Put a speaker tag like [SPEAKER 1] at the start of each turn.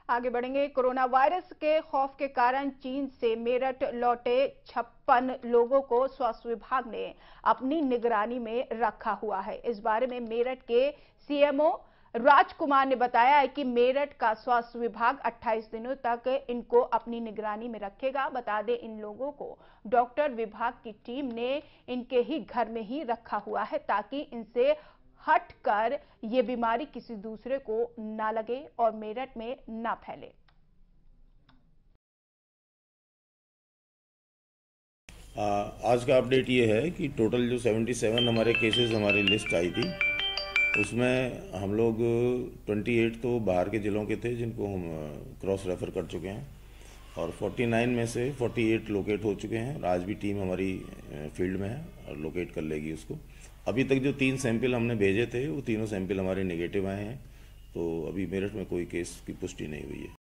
[SPEAKER 1] आगे बढ़ेंगे। Corona virus के खौफ के कारण चीन से मेरठ लौटे 56 लोगों को स्वास्थ्य विभाग ने अपनी निगरानी में रखा हुआ है। इस बारे में मेरठ के सीएमओ राजकुमार ने बताया है कि मेरठ का स्वास्थ्य विभाग 28 दिनों तक इनको अपनी निगरानी में रखेगा। बता दें, इन लोगों को डॉक्टर विभाग की टीम ने इनके ही घर में ही रखा हुआ है ताकि इनसे हटकर ये बीमारी किसी दूसरे को ना लगे और मेरठ में ना फैले।
[SPEAKER 2] आज का अपडेट ये है कि टोटल जो 77 हमारे केसेस हमारी लिस्ट आई थी, उसमें हम लोग 28 तो बाहर के ज़िलों के थे जिनको हम क्रॉस रेफ़र कर चुके हैं और 49 में से 48 लोकेट हो चुके हैं और आज भी टीम हमारी फील्ड में है और लोकेट कर लेगी उसको। अभी तक जो 3 सैंपल हमने भेजे थे वो तीनों सैंपल हमारे नेगेटिव आए हैं, तो अभी मेरठ में कोई केस की पुष्टि नहीं हुई है।